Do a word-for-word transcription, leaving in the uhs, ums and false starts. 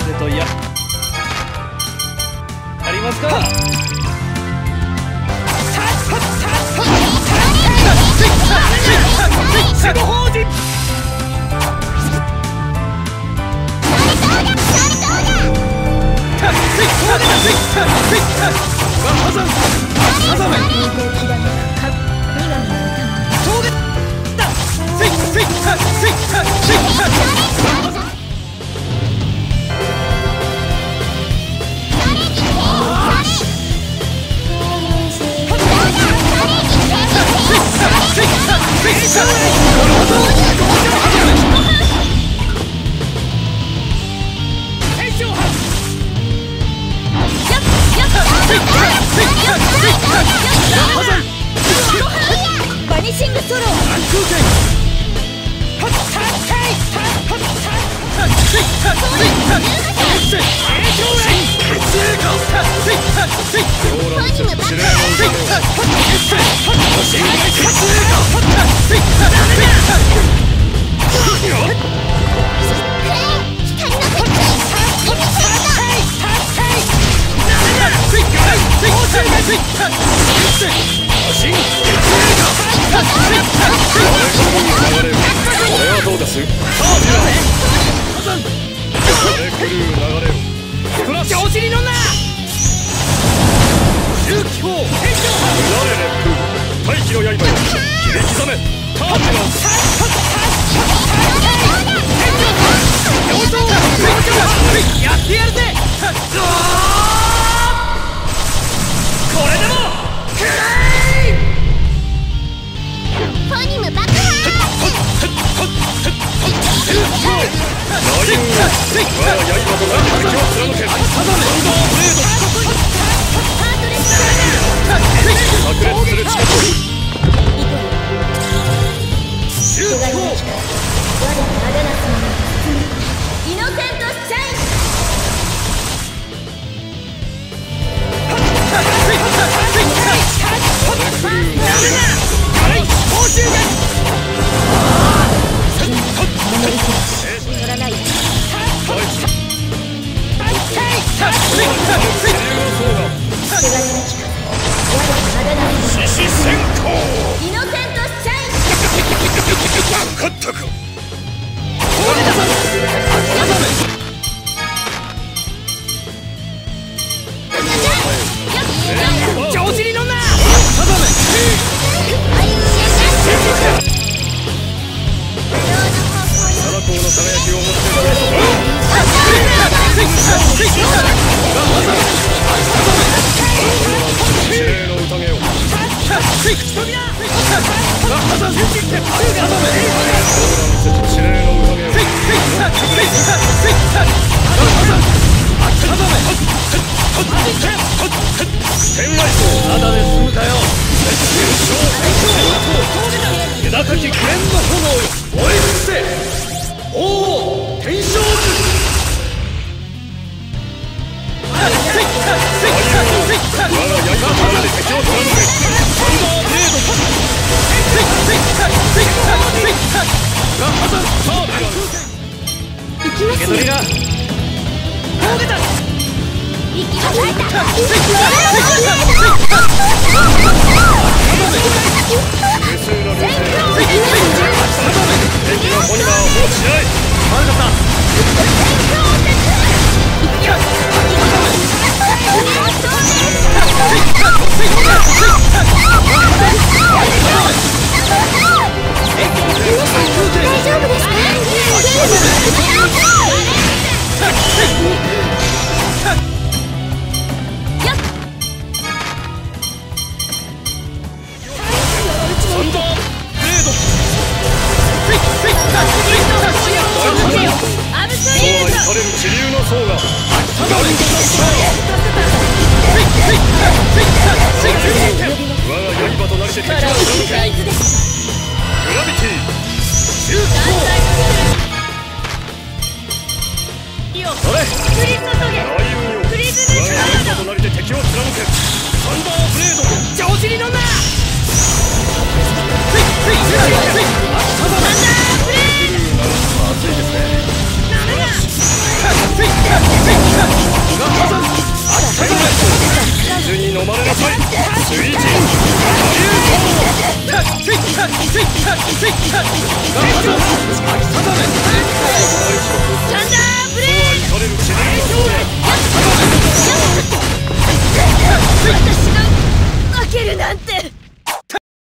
ぜとやありますか。 バニシングソロ調子に乗んな。重機砲大気の刃よ切り刻めターミナルやってやるぜ。これでもフォニム爆破調子に乗んな。ただで済むかよ。気高き紅の炎よ燃え尽くせ。王を天正図。我が刃の刃で敵を貫け。サンダーブレード。行きますね。受け取りな。峠だ。行きました。 Let's go! い水神タッチッタッチッタッチッタッガハド秋定めサンダーブレイド。